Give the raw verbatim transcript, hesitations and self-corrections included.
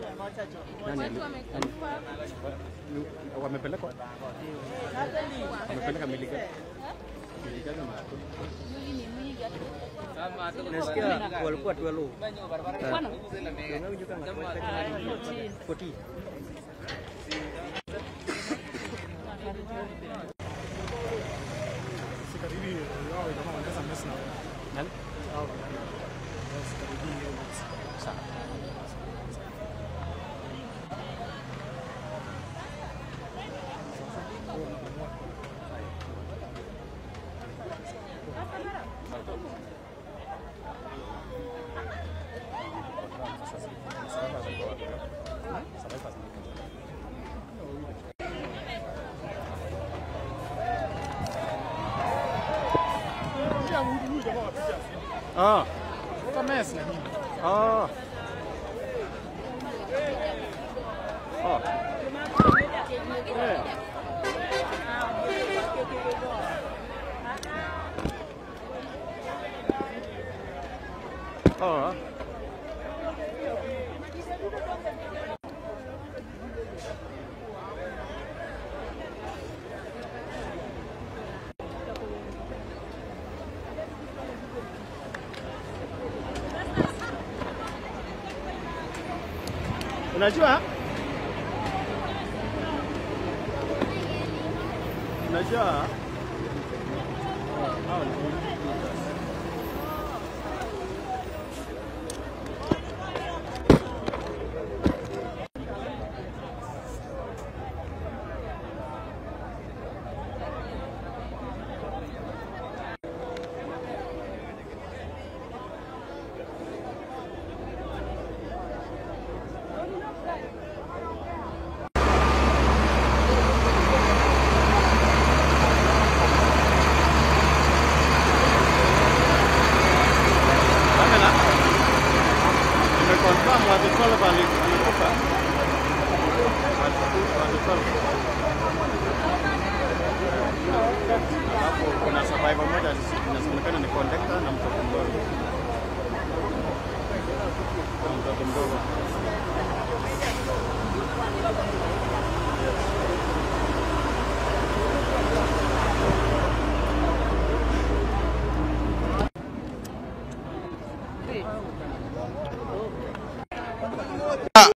Nani wamepelekwa? Wamepeleka mili gani? Mili gani? Nasikia walikuwa twelve. fourteen. Karibi yao kama wanaweza mess na Nani? hao. Karibi Sawa. Ah, kwa mess na nini? ah. Oh. Yeah. Oh. Unajua? Unajua? Oh,